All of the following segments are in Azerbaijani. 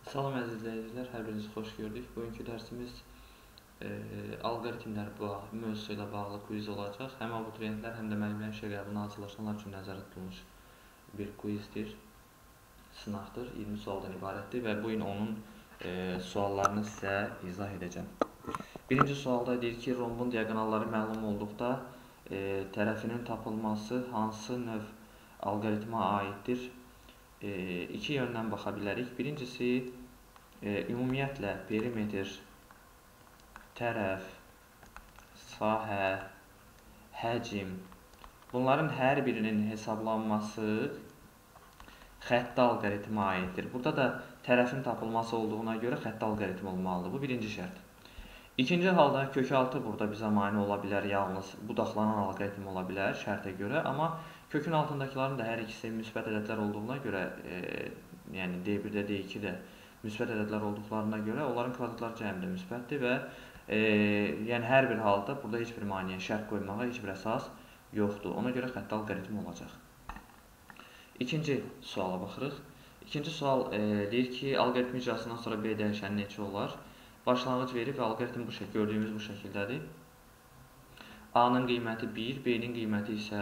Salam əziz izləyicilər, hər birinizi xoş gördük. Bugünkü dərsimiz alqoritmlər mövzusu ilə bağlı quiz olacaq. Həm abituriyentlər, həm də müəllimlərin işə qəbuluna hazırlaşanlar üçün nəzərdə tutulmuş bir quizdir, sınaqdır. 20 sualdan ibarətdir və bu gün onun suallarını sizə izah edəcəm. Birinci sualda deyir ki, rombun diaqonalları məlum olduqda tərəfinin tapılması hansı növ alqoritmə aiddir? İki yöndən baxa bilərik. Birincisi, ümumiyyətlə perimetr, tərəf, sahə, həcm, bunların hər birinin hesablanması xətti alqoritmə aiddir. Burada da tərəfin tapılması olduğuna görə xətti alqoritmi olmalıdır. Bu birinci şərt. İkinci halda kökaltı burada bizə mane ola bilər, yalnız budaqlanan alqoritm ola bilər şərtə görə, amma kökün altındakiların da hər ikisi müsbət ədədlər olduğuna görə, yəni D1-də, D2-də müsbət ədədlər olduqlarına görə onların kvadratlar cəmi də müsbətdir və yəni hər bir halda burada heç bir maneə, şərt qoymağa heç bir əsas yoxdur. Ona görə xətti alqoritm olacaq. İkinci suala baxırıq. İkinci sual deyir ki, alqoritm icrasından sonra B dəyişəni neçə olar? Başlanğıc verib və alqoritm gördüyümüz bu şəkildədir. A-nın qiyməti 1, B-nin qiyməti isə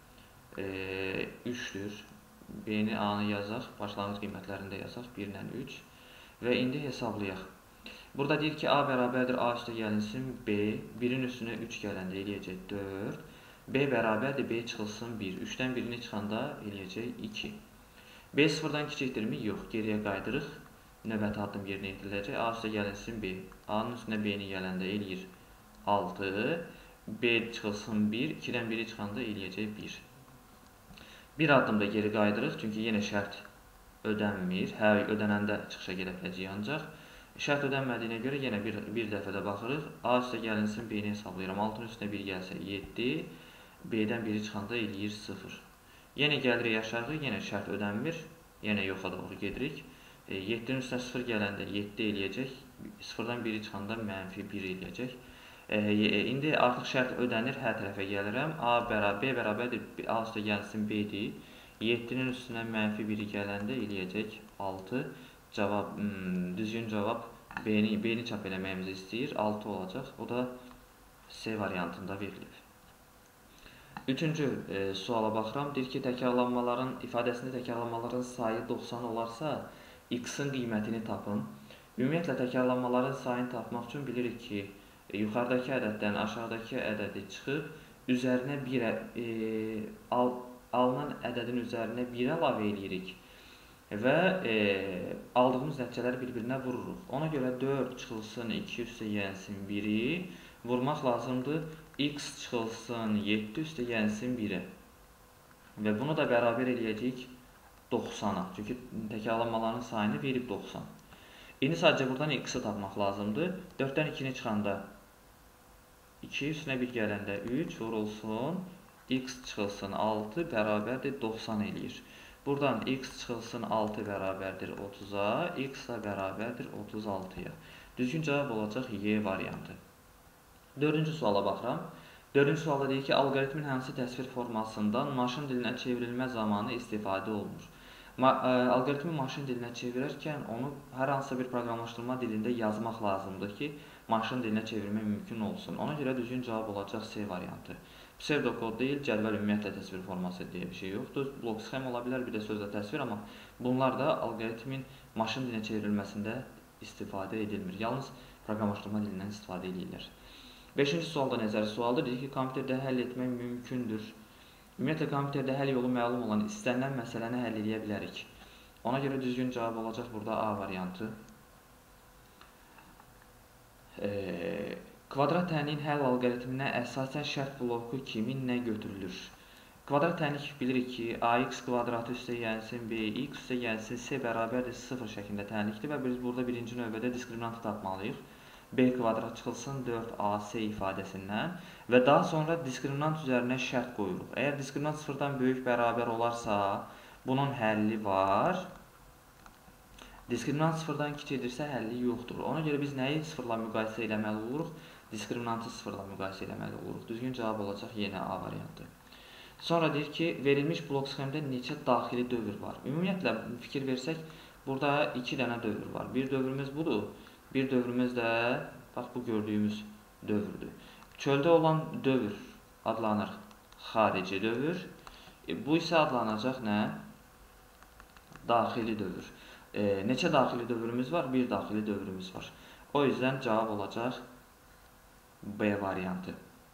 3-dür. B-ni, A-nı yazaq, başlanğıc qiymətlərində yazaq, 1 ilə 3. Və indi hesablayaq. Burada deyir ki, A bərabərdir A üstə gəlinsin B, 1-in üstünə 3 gələndə eləyəcək 4. B bərabərdir B çıxılsın 1, 3-dən 1-ini çıxanda eləyəcək 2. B sıfırdan kiçikdirmi? Yox, geriyə qaydırıq. Növbəti addım yerinə yetiriləcək. A üstə gəlinsin B, A-nın üstünə B-ni gələndə eləyir 6. B çıxılsın 1, 2-dən 1-i çıxanda eləyəcək 1. Bir addım da geri qaydırıq, çünki yenə şərt ödənmir. Hə, ödənəndə çıxışa gedə biləcək ancaq. Şərt ödənmədiyinə görə yenə bir dəfə də baxırıq. A üstə gəlinsin B-ni hesablayıram. 6-nın üstünə 1 gəlsə 7. B-dən 1-i çıxanda eləyir 0. Yenə gəlirik aşağı, yenə şərt ödənmir. Yenə yoxa doğru gedirik. 7-nin üstünə 0 gələndə 7 eləyəcək. 0-dan 1-i çıxanda mənfi 1 eləyəcək. İndi artıq şərt ödənir, hər tərəfə gəlirəm. B bərabərdir A üstə gəlsin B-dir. 7-nin üstünə mənfi 1-i gələndə eləyəcək 6. Düzgün cavab B-ni çap eləməyimizi istəyir. 6 olacaq. O da C variantında verilib. Üçüncü suala baxıram. Deyir ki, ifadəsində təkrarlanmaların sayı 90 olarsa, x-in qiymətini tapın. Ümumiyyətlə, təkrarlanmaların sayını tapmaq üçün bilirik ki, yuxarıdakı ədəddən aşağıdakı ədədi çıxıb, üzərinə alınan ədədin üzərinə 1 əlavə edirik və aldığımız nəticələri bir-birinə vururuq. Ona görə 4 çıxılsın 2 üstə gəlsin 1-i vurmaq lazımdır. X çıxılsın 7 üstə gəlsin 1-i və bunu da bərabər eləyəcəyik 90-a. Çünki təkrarlanmaların sayını verib 90. İndi sadəcə buradan x-i tapmaq lazımdır. 4-dən 2-ni çıxanda 2 üstünə 1 gələndə 3 vurulsun. X çıxılsın 6 bərabərdir 90 eləyir. Buradan x çıxılsın 6 bərabərdir 30-a, x da bərabərdir 36-ya. Düzgün cavab olacaq Y variantı. Dördüncü suala baxıram. Dördüncü sualda deyir ki, alqoritmin hansı təsvir formasından maşın dilinə çevrilmə zamanı istifadə olunur? Alqoritmi maşın dilinə çevirərkən onu hər hansısa bir proqramlaşdırma dilində yazmaq lazımdır ki, maşın dilinə çevirmək mümkün olsun. Ona görə düzgün cavab olacaq C variantı. Pseudokod deyil, cədvəl ümumiyyətlə təsvir forması deyə bir şey yoxdur. Blok sxem ola bilər, bir də sözlə təsvir, amma bunlar da alqoritmin maşın dilinə çevrilməsində istifadə edilmir. Yalnız proqramlaşdırma dilindən istifadə edirlər. Beşinci sualda nəzəri sualdır. Deyir ki, kompüterdə həll etmək mümkündür. Ümumiyyətlə, kompüterdə həll yolu məlum olan istənilən məsələni həll edə bilərik. Ona görə düzgün cavab olacaq burada A variantı. Kvadrat tənliyin həll alqoritminə əsasən şərt bloku kimi nə götürülür? Kvadrat tənlik bilirik ki, AX kvadratı üstə gəlsin B, X üstə gəlsin C bərabərdir 0 şəklində tənlikdir və biz burada birinci növbədə diskriminantı tapmalıyıq. B kvadrat çıxılsın 4AC ifadəsindən və daha sonra diskriminant üzərinə şərt qoyuruq. Əgər diskriminant 0-dan böyük bərabər olarsa, bunun həlli var. Diskriminant 0-dan kiçikdirsə, həlli yoxdur. Ona görə biz nəyi 0-la müqayisə eləməli oluruq? Diskriminantı 0-la müqayisə eləməli oluruq. Düzgün cavab olacaq yenə A variantı. Sonra deyir ki, verilmiş blok sxemdə neçə daxili dövr var? Ümumiyyətlə, fikir versək, Burada 2 dənə dövr var. Bir dövrümüz budur. Bir dövrümüz də bax bu gördüyümüz dövrdür. Çöldə olan dövr adlanır xarici dövr. Bu isə adlanacaq nə? Daxili dövr. Neçə daxili dövrümüz var? Bir daxili dövrümüz var. O yüzden cavab olacaq B variantı.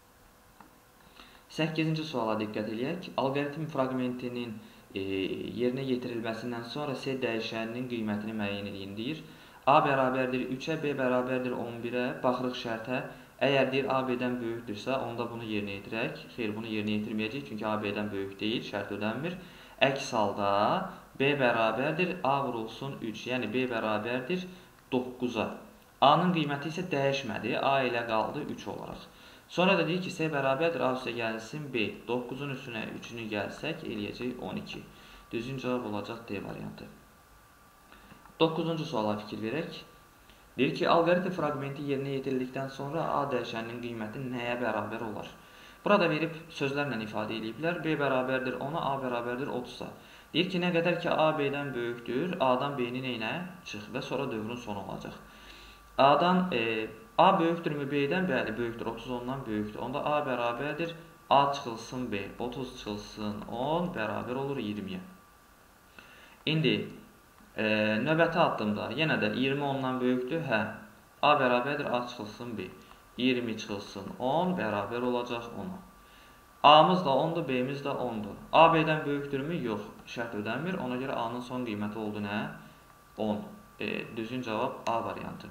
8-ci suala diqqət edək. Alqoritm fraqmentinin yerinə yetirilməsindən sonra S dəyişəninin qiymətini müəyyən edin deyir. A bərabərdir 3-ə, B bərabərdir 11-ə. Baxırıq şərtə. Əgər deyir A B-dən böyükdürsə, onda bunu yerinə yetirək. Xeyr, bunu yerinə yetirməyəcək, çünki A B-dən böyük deyil, şərt ödənmir. Əks halda B bərabərdir A vurulsun 3, yəni B bərabərdir 9-a. A-nın qiyməti isə dəyişmədi, A ilə qaldı 3 olaraq. Sonra da deyir ki, S bərabərdir A üstə gəlsin B. 9-un üstünə 3-ünü gəlsək, eləyəcək 12. Düzgün cavab olacaq D variantı. 9-cu suala fikir verək. Deyir ki, alqoritm fraqmenti yerinə yetirildikdən sonra A dəyişəninin qiyməti nəyə bərabər olar? Burada verib sözlərlə ifadə ediblər. B bərabərdir 10-a, A bərabərdir 30-a. Deyir ki, nə qədər ki A B-dən böyükdür, A-dan B-nin eynə çıx və sonra dövrün sonu olacaq. A böyükdürmü B-dən? Bəli, böyükdür. 30 ondan böyükdür. Onda A bərabərdir A çıxılsın B. 30 çıxılsın 10 bərabər olur 20-yə. İndi növbəti addımda yenə də 20 ondan böyükdür. Hə. A bərabərdir A çıxılsın B. 20 çıxılsın 10 bərabər olacaq 10-a. A-mız da 10-dur, B-miz də 10-dur. A B-dən böyükdürmü? Yox. Şərt ödənmir. Ona görə A-nın son qiyməti oldu nə? 10. Düzgün cavab A variantı.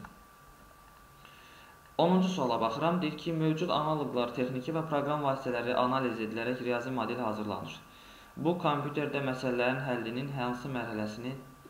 10-cu suala baxıram. Deyir ki, mövcud analoqlar, texniki və proqram vasitələri analiz edilərək riyazi model hazırlanır. Bu, kompüterdə məsələlərin həllinin hansı mərhələsini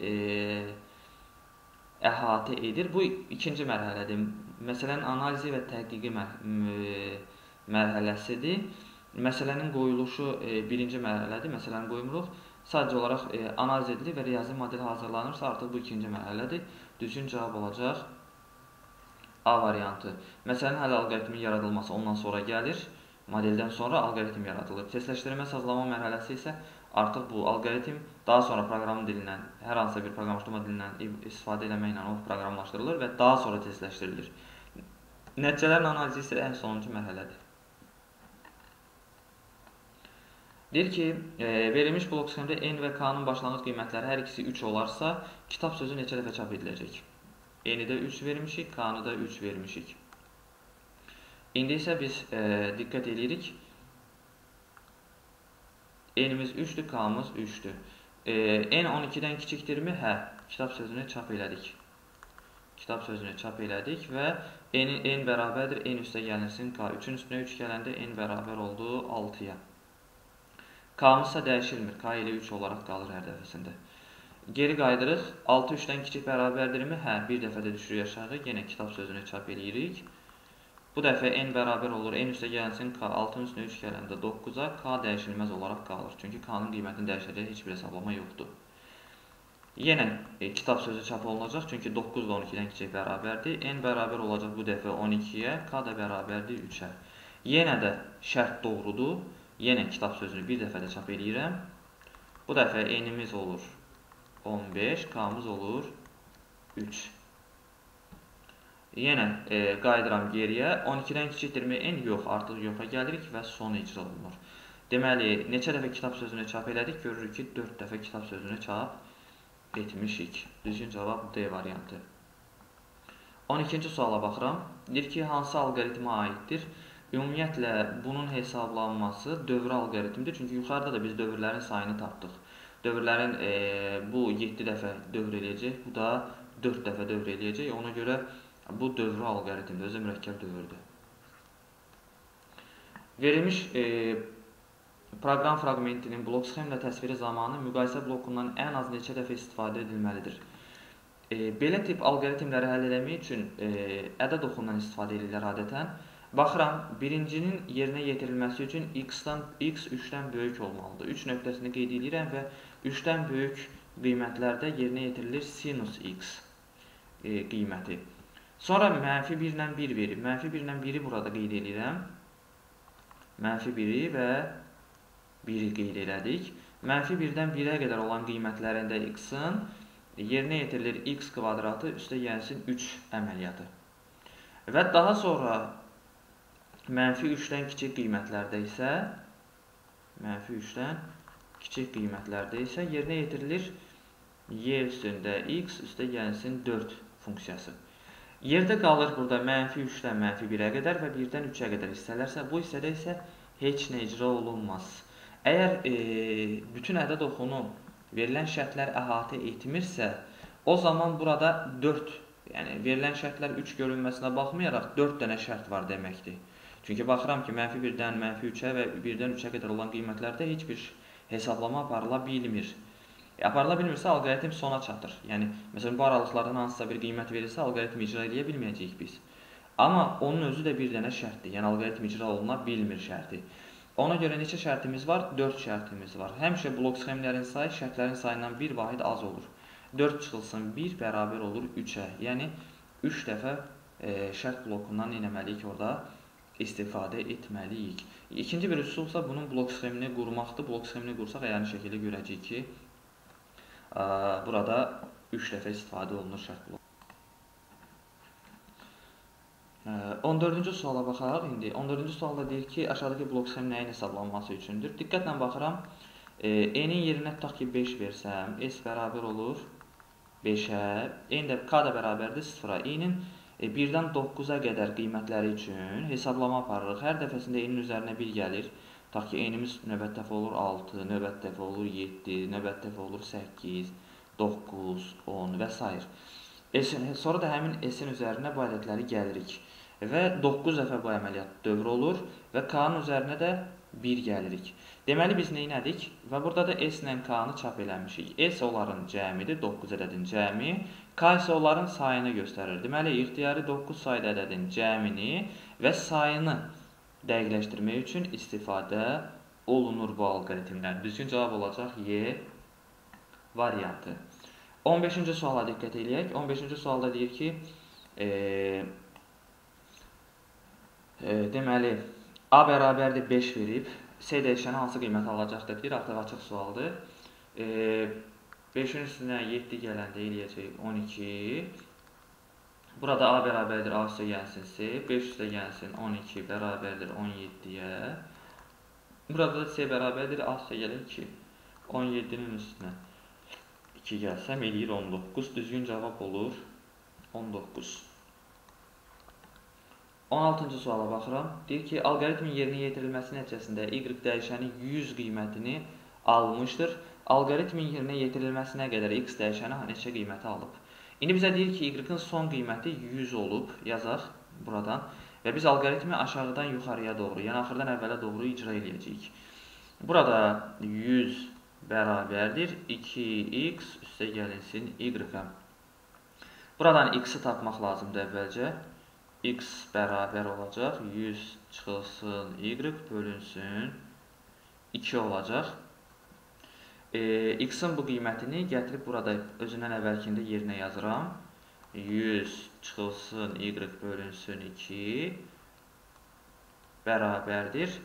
əhatə edir? Bu, ikinci mərhələdir. Məsələnin analizi və təhqiqi mərhələsidir. Məsələnin qoyuluşu birinci mərhələdir. Məsələni qoymuruq. Sadəcə olaraq analiz edilir və riyazi model hazırlanırsa, artıq bu ikinci mərhələdir. Düzgün cavab olacaq A variantı. Məsələnin həll alqoritmin yaradılması ondan sonra gəlir. Modeldən sonra alqoritm yaradılır. Testləşdirmə sazlama mərhələsi isə artıq bu alqoritm daha sonra proqram dilindən, hər hansısa bir proqramlaşdırma dilindən istifadə etməklə o proqramlaşdırılır və daha sonra testləşdirilir. Nəticələrin analizi isə ən sonuncu mərhələdir. Deyir ki, verilmiş blok sxemdə N və K-nın başlanğıc qiymətləri hər ikisi 3 olarsa, kitab sözü neçə dəfə çap ediləcək? N-i də 3 vermişik, K-nı da 3 vermişik. İndi isə biz diqqət edirik. N-imiz 3-dür, K-mız 3-dür. N 12-dən kiçikdirmi? Hə, kitab sözünü çap elədik. Kitab sözünü çap elədik və N bərabərdir, N üstə gəlirsin K. 3-ün üstünə 3 gələndə N bərabər oldu 6-ya. K-mız isə dəyişilmir, K ilə 3 olaraq qalır hər dəfəsində. Geri qaydırıq. 6 3-dən kiçik bərabərdirmi? Hə, bir dəfə də düşürük aşağı. Yenə kitab sözünü çap eləyirik. Bu dəfə N bərabər olur. N üstə gəlsin K. 6-nın üstünə 3 gələndə 9-a. K dəyişilməz olaraq qalır. Çünki K-nın qiymətini dəyişəcək heç bir hesablama yoxdur. Yenə kitab sözü çap olunacaq. Çünki 9 da 12-dən kiçik bərabərdir. N bərabər olacaq bu dəfə 12-yə. K da bərabərdir 3-ə. Yenə də şərt doğrudur. Yenə kitab sözünü bir dəfə də çap eləyirəm. Bu dəfə N-imiz olur 15, K-mız olur 3. Yenə qaydıram geriyə. 12-dən kiçikdirmi N? Yox, artıq yoxa gəlirik və son icra olunur. Deməli, neçə dəfə kitab sözünü çap elədik? Görürük ki, 4 dəfə kitab sözünü çap etmişik. Düzgün cavab D variantı. 12-ci suala baxıram. Deyir ki, hansı alqoritmə aiddir? Ümumiyyətlə, bunun hesablanması dövr alqoritmidir. Çünki yuxarıda da biz dövrlərin sayını tapdıq. Dövrlərin bu 7 dəfə dövr eləyəcək, bu da 4 dəfə dövr eləyəcək. Ona görə bu dövrü alqoritmdir, özü mürəkkəb dövrdür. Verilmiş proqram fraqmentinin blok sxemlə təsviri zamanı müqayisə blokundan ən az neçə dəfə istifadə edilməlidir? Belə tip alqoritmləri həll etmək üçün ədəd oxundan istifadə edirlər adətən. Baxıram, birincinin yerinə yetirilməsi üçün x 3-dən böyük olmalıdır. 3 nöqtəsini qeyd edirəm və 3-dən böyük qiymətlərdə yerinə yetirilir sinus x qiyməti. Sonra mənfi 1 ilə 1 verir. Mənfi 1 ilə 1-i burada qeyd edirəm. Mənfi 1-i və 1-i qeyd elədik. Mənfi 1-dən 1-ə qədər olan qiymətlərində x-in yerinə yetirilir x kvadratı üstə gəlsin 3 əməliyyatı. Və daha sonra mənfi 3-dən kiçik qiymətlərdə isə yerinə yetirilir y üstündə x üstə gəlsin 4 funksiyası. Yerdə qalır burada mənfi 3-dən mənfi 1-ə qədər və 1-dən 3-ə qədər hissələrsə, bu hissədə isə heç nə icra olunmaz. Əgər bütün ədəd oxunu verilən şərtlər əhatə etmirsə, o zaman burada 4, yəni verilən şərtlər 3 görünməsinə baxmayaraq 4 dənə şərt var deməkdir. Çünki baxıram ki, mənfi 1-dən mənfi 3-ə və 1-dən 3-ə qədər olan qiymətlərdə heç bir hesablama aparıla bilmir. Aparıla bilmirsə, alqoritm sona çatır. Yəni, məsələn, bu aralıqlardan hansısa bir qiymət verirsə, alqoritm icra edə bilməyəcəyik biz. Amma onun özü də bir dənə şərtdir. Yəni, alqoritm icra oluna bilmir şərti. Ona görə neçə şərtimiz var? 4 şərtimiz var. Həmişə blok sxemlərin sayı şərtlərin sayından bir vahid az olur. 4 çıxılsın 1 bərabər olur 3-ə. Yəni, 3 dəfə şərt blokundan eləməliyik orada istifadə etməliyik. İkinci bir üsulsa bunun blok sxemini qurmaqdır. Blok sxemini qursaq əyani şəkildə görəcəyik ki, burada 3 dəfə istifadə olunur şərt bloku. 14-cü suala baxaraq indi. 14-cü sualda deyir ki, aşağıdakı blok sxem nəyin hesablanması üçündür? Diqqətlə baxıram. E-nin yerinə tutaq ki 5 versəm, S bərabər olur 5-ə, N də K da bərabərdir 0-a. E-nin 1-dən 9-a qədər qiymətləri üçün hesablama aparırıq. Hər dəfəsində E-nin üzərinə 1 gəlir. Tutaq ki, E-nimiz növbət dəfə olur 6, növbət dəfə olur 7, növbət dəfə olur 8, 9, 10 və s. Sonra da həmin S-in üzərinə bu ədədləri gəlirik. Və 9 dəfə bu əməliyyat dövr olur və K-nın üzərinə də 1 gəlirik. Deməli, biz neynədik? Və burada da S ilə K-nı çap eləmişik. S onların cəmidir, 9 ədədin cəmi. K isə onların sayını göstərir. Deməli, ixtiyari 9 sayda ədədin cəmini və sayını dəqiqləşdirmək üçün istifadə olunur bu alqoritmdən. Düzgün cavab olacaq Y variantı. 15-ci suala diqqət edək. 15-ci sualda deyir ki, deməli, A bərabərdir 5 verib, C dəyişəni hansı qiymət alacaqdır deyir, artıq açıq sualdır. 5-in üstünə 7 gələndə eləyəcək 12. Burada A bərabərdir A üstə gəlsin C, 5 üstə gəlsin 12 bərabərdir 17-yə. Burada da C bərabərdir A üstə gəlir 2. 17-nin üstünə 2 gəlsəm eləyir 19. Düzgün cavab olur 19. 16-cı suala baxıram. Deyir ki, alqoritmin yerinə yetirilməsi nəticəsində Y dəyişəni 100 qiymətini almışdır. Alqoritmin yerinə yetirilməsinə qədər X dəyişəni neçə qiyməti alıb? İndi bizə deyir ki, Y-in son qiyməti 100 olub, yazaq buradan. Və biz alqoritmi aşağıdan yuxarıya doğru, yəni axırdan əvvələ doğru icra eləyəcəyik. Burada 100 bərabərdir 2x üstə gəlinsin Y-ə. Buradan X-i tapmaq lazımdır əvvəlcə. X bərabər olacaq, 100 çıxılsın Y bölünsün 2 olacaq. X-in bu qiymətini gətirib burada özündən əvvəlkində yerinə yazıram. 100 çıxılsın Y bölünsün 2 bərabərdir.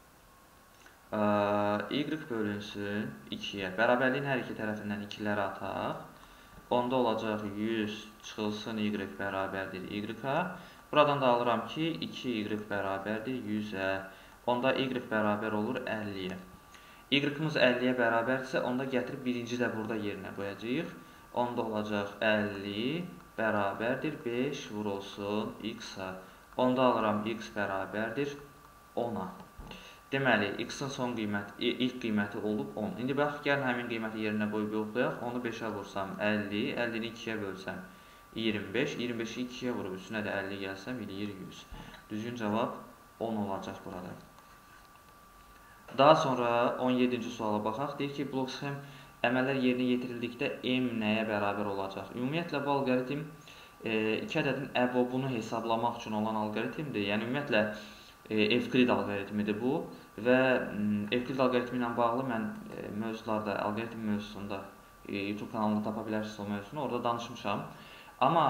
Y bölünsün 2-yə. Bərabərliyin hər iki tərəfindən 2-ləri ataq. Onda olacaq 100 çıxılsın Y bərabərdir Y-ə. Buradan da alıram ki, 2Y bərabərdir 100-ə. Onda Y bərabər olur 50-yə. Y-imiz 50-yə bərabərdirsə, onda gətirib birinci də burada yerinə qoyacaq. Onda olacaq 50 bərabərdir 5 vurulsun X-a. Onda alıram X bərabərdir 10-a. Deməli, X-in son qiyməti, ilk qiyməti olub 10. İndi bax, gəlin həmin qiyməti yerinə qoyub yoxlayaq. Onu 5-ə vursam 50, 50-ni 2-yə bölsəm 25, 25-i 2-yə vurub üstünə də 50 gəlsəm eləyir 100. Düzgün cavab 10 olacaq burada. Daha sonra 17-ci suala baxaq. Deyir ki, blok sxem əməllər yerinə yetirildikdə M nəyə bərabər olacaq? Ümumiyyətlə, bu alqoritm 2 ədədin əbobunu hesablamaq üçün olan alqoritmdir. Yəni, ümumiyyətlə, Evklid alqoritmidir bu və Evklid alqoritmi ilə bağlı mən mövzularda, alqoritm mövzusunda YouTube kanalında tapa bilərsiniz o mövzusunu, orada danışmışam. Amma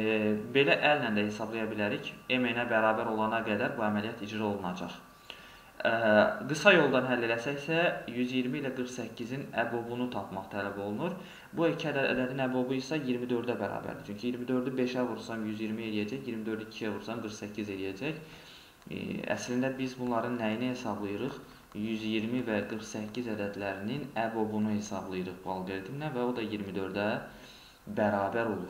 belə əllə də hesablaya bilərik, M-ə bərabər olana qədər bu əməliyyat icra olunacaq. Qısa yoldan həll eləsəksə 120 ilə 48-in əbobunu tapmaq tələb olunur. Bu iki ədədin əbobu isə 24-ə bərabərdir. Çünki 24-ü 5-ə vursam 120 eləyəcək, 24-ü 2-yə vursam 48 eləyəcək. Əslində biz bunların nəyini hesablayırıq? 120 və 48 ədədlərinin əbobunu hesablayırıq bu alqoritmlə və o da 24-ə bərabər olur.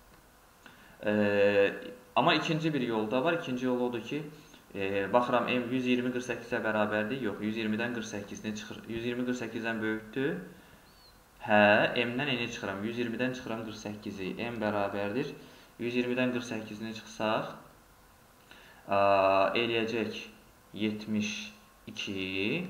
Amma ikinci bir yol da var. İkinci yol odur ki, baxıram m 120 48-ə bərabərdir. Yox, 120-dən 48-ni çıxır. 120 48-dən böyükdür. Hə, m-dən n-i çıxıram. 120-dən çıxıram 48-i. M bərabərdir. 120-dən 48-ni çıxsaq, eləyəcək 72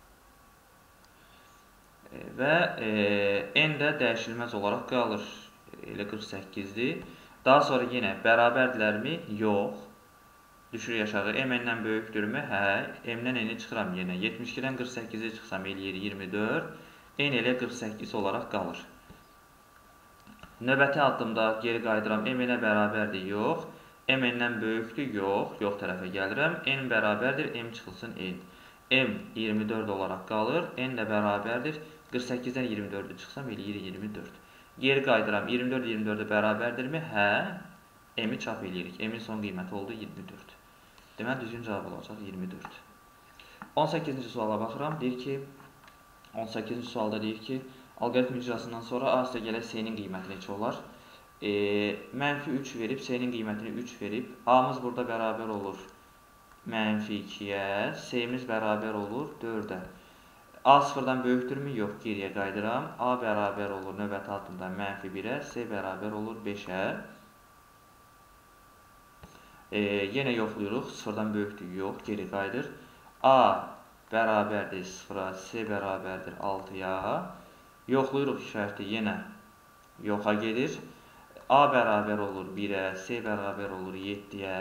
və n də dəyişilməz olaraq qalır. Elə 48-dir. Daha sonra yenə bərabərdirlərmi? Yox. Düşürük aşağı. M n-dən böyükdürmü? Hə. M-dən n-i çıxıram yenə. 72-dən 48-i çıxsam eləyir 24. N elə 48 olaraq qalır. Növbəti addımda geri qayıdıram. M n-ə bərabərdir? Yox. M n-dən böyükdür? Yox. Yox tərəfə gəlirəm. N bərabərdir. M çıxılsın N. M 24 olaraq qalır. N də bərabərdir. 48-dən 24-ü çıxsam eləyir 24. Geri qayıdıram. 24 24-ə bərabərdirmi? Hə. M-i çap eləyirik. M-in son qiyməti oldu 24. Deməli, düzgün cavab olacaq 24. 18-ci suala baxıram. Deyir ki, 18-ci sualda deyir ki, alqoritm icrasından sonra A üstə gələk S-nin qiyməti neçə olar? Mənfi 3 verib, S-nin qiymətini 3 verib. A-mız burada bərabər olur mənfi 2-yə, S-miz bərabər olur 4-ə. A sıfırdan böyükdürmü? Yox, geriyə qayıdıram. A bərabər olur növbəti addımda mənfi 1-ə, S bərabər olur 5-ə. Yenə yoxlayırıq, sıfırdan böyükdür, yox, geri qayıdır. A bərabərdir 0-a, S bərabərdir 6-ya. Yoxlayırıq işarəti yenə yoxa gedir. A bərabər olur 1-ə, S bərabər olur 7-yə.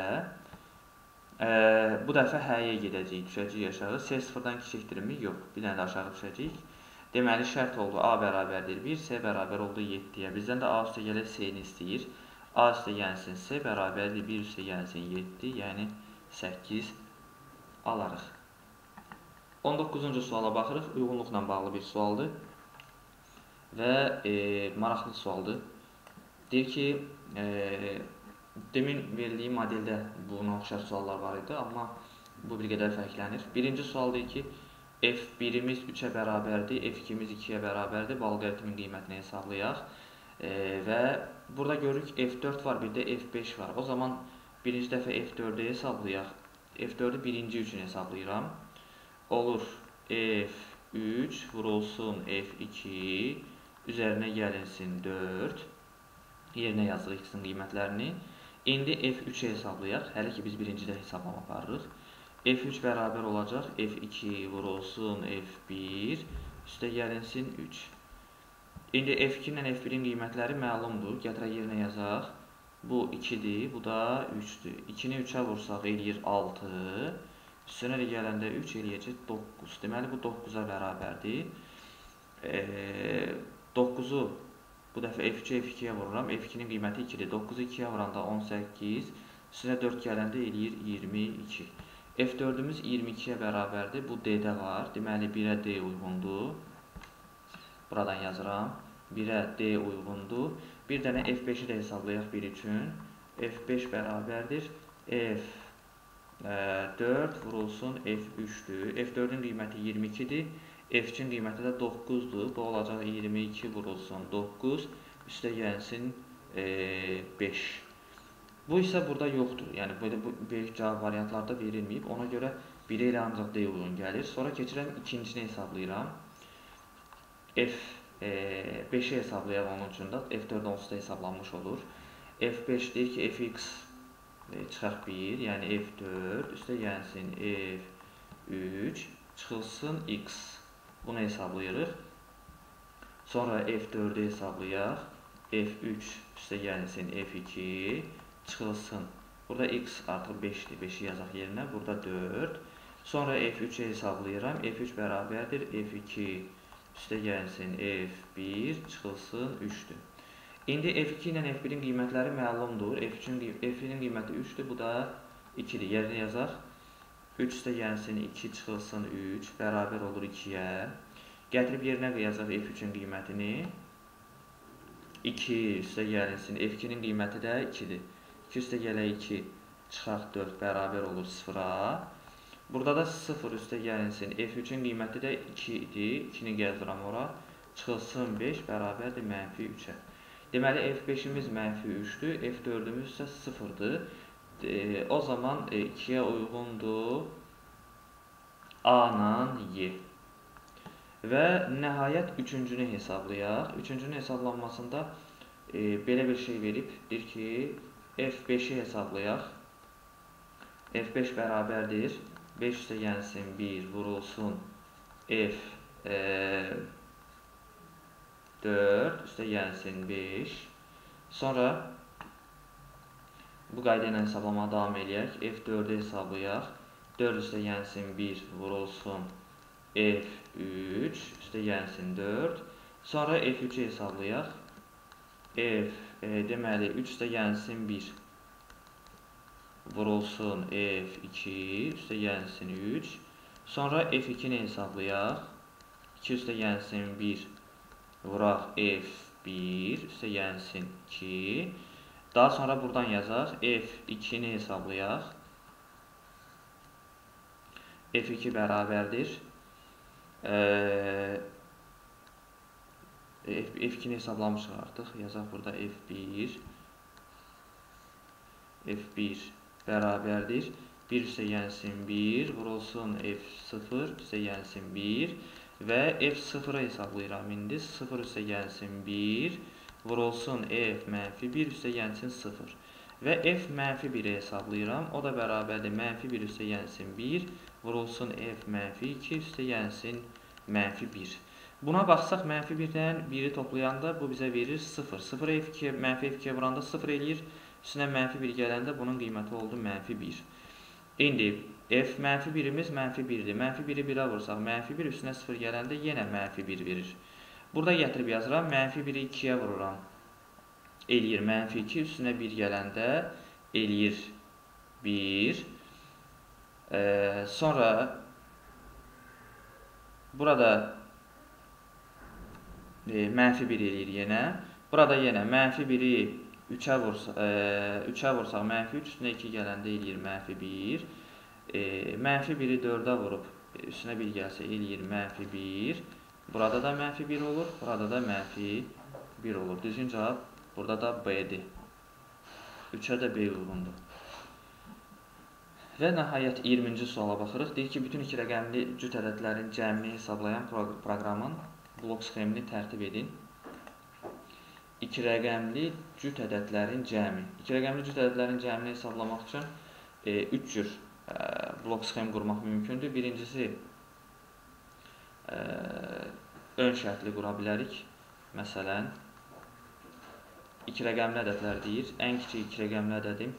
Bu dəfə H-yə gedəcəyik, düşəcəyik aşağı. S sıfırdan kiçikdirmi? Yox, bir dənə də aşağı düşəcəyik. Deməli, şərt oldu A bərabərdir 1, S bərabər oldu 7-yə. Bizdən də A üstə gələk S-ni istəyir. A üstə gəlsin S bərabərdir 1 üstə gəlsin 7, yəni 8 alarıq. 19-cu suala baxırıq. Uyğunluqla bağlı bir sualdır və maraqlı sualdır. Deyir ki, demin verildiyi modeldə buna oxşar suallar var idi, amma bu bir qədər fərqlənir. Birinci sual deyir ki, F1-imiz 3-ə bərabərdir, F2-miz 2-yə bərabərdir. Bu alqoritmin qiymətini hesablayaq. Və burada görürük F4 var, bir də F5 var. O zaman birinci dəfə F4-ü hesablayaq. F4-ü birinci üçün hesablayıram. Olur F3 vurulsun F2, üzərinə gəlinsin 4. Yerinə yazırıq ikisinin qiymətlərini. İndi F3-ü hesablayaq. Hələ ki biz birincidə hesablama aparırıq. F3 bərabər olacaq. F2 vurulsun F1, üstə gəlinsin 3. İndi F2 ilə F1-in qiymətləri məlumdur. Gətirək yerinə yazaq. Bu 2-dir, bu da 3-dür. 2-ni 3-ə vursaq eləyir 6. Üstünə gələndə 3 eləyəcək 9. Deməli, bu 9-a bərabərdir. 9-u bu dəfə F3-ə F2-yə vururam. F2-nin qiyməti 2-dir. 9-u 2-yə vuranda 18. Üstünə 4 gələndə eləyir 22. F4-ümüz 22-yə bərabərdir. Bu D-də var. Deməli, 1-ə D uyğundur. Buradan yazıram. 1-ə D uyğundur. Bir dənə F5-i də hesablayaq 1 üçün. F5 bərabərdir. F4 vurulsun F3-dür. F4-ün qiyməti 22-dir. F3-in qiyməti də 9-dur. Bu olacaq 22 vurulsun 9. Üstə gəlsin 5. Bu isə burada yoxdur. Yəni, bu böyük cavab variantlarda verilməyib. Ona görə 1-ə ilə ancaq D uyğun gəlir. Sonra keçirəm, ikincisini hesablayıram. F5-i hesablayaq onun üçün də. F4 onsuz da hesablanmış olur. F5 deyir ki, Fx çıxaq 1, yəni F4, üstə gəlsin F3, çıxılsın X. Bunu hesablayırıq. Sonra F4-ü hesablayaq. F3 üstə gəlsin F2, çıxılsın. Burada X artıq 5-dir. 5-i yazaq yerinə. Burada 4. Sonra F3-ü hesablayıram. F3 bərabərdir. F2 üstə gəlsin F1, çıxılsın 3-dür. İndi F2 ilə F1-in qiymətləri məlumdur. F1-in qiyməti 3-dür. Bu da 2-dir. Yerinə yazaq. 3 üstə gəlsin 2 çıxılsın 3 bərabər olur 2-yə. Gətirib yerinə qoyacaq f3-ün qiymətini. 2 üstə gəlinsin f2-nin qiyməti də 2-dir. 2 üstə gələ 2 çıxaq 4 bərabər olur 0-a. Burada da 0 üstə gəlinsin f3-ün qiyməti də 2 idi. 2-ni gəzdirəm ora. Çıxılsın 5 bərabərdir -3-ə. Deməli f5-imiz -3-dür, f4-ümüz isə 0-dır. O zaman 2-yə uyğundur A ilə Y. Və nəhayət üçüncünü hesablayaq. Üçüncünün hesablanmasında belə bir şey verib. Deyir ki, f5-i hesablayaq. f5 bərabərdir. 5 üstə gəlsin 1 vurulsun f4 üstə gəlsin 5. Sonra bu qayda ilə hesablamağa davam edək. f4-ü hesablayaq. 4 üstə gəlsin 1 vurulsun f3 üstə gəlsin 4. Sonra f3-ü hesablayaq. Deməli 3 üstə gəlsin 1 vurulsun f2 üstə gəlsin 3. Sonra f2-ni hesablayaq. 2 üstə gəlsin 1 vuraq f1 üstə gəlsin 2. Daha sonra buradan yazaq. f2-ni hesablayaq. f2 bərabərdir. f2-ni hesablamışıq artıq. Yazaq burada f1 bərabərdir. 1 üstə gəlsin 1 vurulsun f0 üstə gəlsin 1 və f0-ı hesablayıram indi. 0 üstə gəlsin 1 vurulsun f-1 üstə gəlsin 0 və f-1-i hesablayıram. O da bərabərdir -1 üstə gəlsin 1 vurulsun f-2 üstə gəlsin -1. Buna baxsaq -1-dən 1-i toplayanda bu bizə verir 0. 0-ı -f2-yə vuranda 0 eləyir. Üstünə -1 gələndə bunun qiyməti oldu -1. İndi f-1-imiz -1-dir. -1-i 1-ə vursaq, -1 üstünə 0 gələndə yenə -1 verir. Burada gətirib yazıram, -1-i 2-yə vururam. Eləyir -2, üstünə 1 gələndə eləyir 1. Sonra burada -1 eləyir yenə. Burada yenə -1-i 3-ə vursaq, -3 üstünə 2 gələndə eləyir -1. -1-i 4-ə vurub, üstünə 1 gəlsə eləyir -1. Burada da -1 olur, burada da -1 olur. Düzgün cavab burada da B-dir. 3-ə də B uyğundur. Və nəhayət 20-ci suala baxırıq. Deyir ki, bütün iki rəqəmli cüt ədədlərin cəmini hesablayan proqramın blok sxemini tərtib edin. İki rəqəmli cüt ədədlərin cəmi. İki rəqəmli cüt ədədlərin cəmini hesablamaq üçün 3 cür blok sxem qurmaq mümkündür. Birincisi, ön şərtli qura bilərik. Məsələn, iki rəqəmli ədədlər deyir. Ən kiçik iki rəqəmli ədədim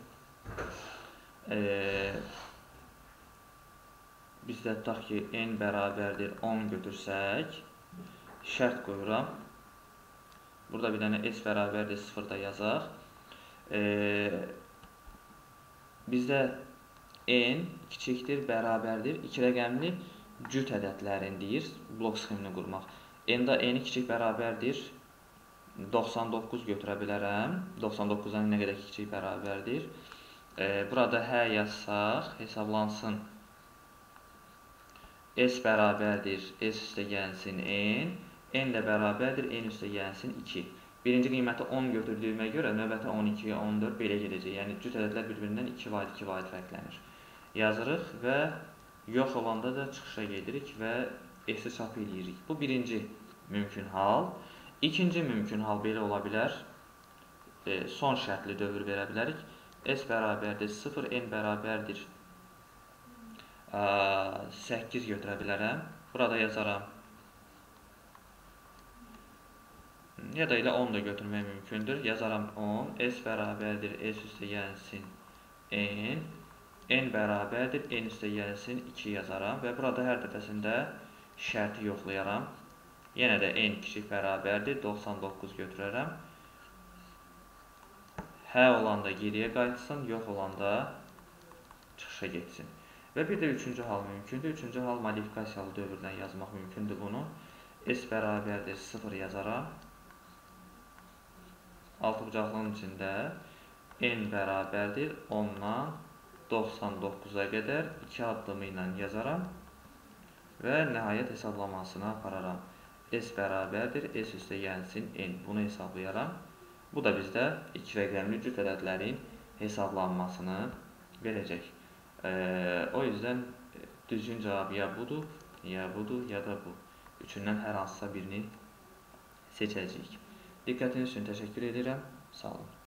bizdə tutaq ki, n bərabərdir 10 götürsək, şərt qoyuram. Burada bir dənə s bərabərdir 0-da yazaq. Bizdə n kiçikdir, bərabərdir. İki rəqəmli cüt ədədlərin deyir, blok sxemini qurmaq. N-da n-i kiçik bərabərdir 99 götürə bilərəm. 99-dan nə qədər kiçik bərabərdir. Burada hə yazsaq, hesaplansın. S bərabərdir, S üstə gəlsin n. N ilə bərabərdir, n üstə gəlsin 2. Birinci qiyməti 10 götürdüyümə görə növbəti 12, 14 belə gedəcək. Yəni, cüt ədədlər bir-birindən 2 vaid fərqlənir. Yazırıq və yox olanda da çıxışa gedirik və S-i çap edirik. Bu birinci mümkün hal. İkinci mümkün hal belə ola bilər. Son şərtli dövr verə bilərik. S bərabərdir 0, n bərabərdir 8 götürə bilərəm. Burada yazaram. Ya da ilə 10 da götürmək mümkündür. Yazaram 10. S bərabərdir S üstə gəlsin n. N bərabərdir n üstə gəlsin 2 yazaram. Və burada hər dəfəsində şərti yoxlayaram. Yenə də n kiçik bərabərdir 99 götürərəm. Hə olanda geriyə qayıtsın, yox olanda çıxışa getsin. Və bir də üçüncü hal mümkündür. Üçüncü hal modifikasiyalı dövrdən yazmaq mümkündür bunu. S bərabərdir 0 yazaraq. Altıbucaqlığın içində n bərabərdir 10-dan 99-a qədər 2 addımı ilə yazaram və nəhayət hesablamasına apararam. S bərabərdir, S üstə gəlsin n. Bunu hesablayaram. Bu da bizdə iki rəqəmli cüt ədədlərin hesablanmasını verəcək. O yüzden düzgün cevabı ya budur, ya da bu. Üçündən hər hansısa birini seçəcəyik. Diqqətiniz üçün təşəkkür edirəm. Sağ olun.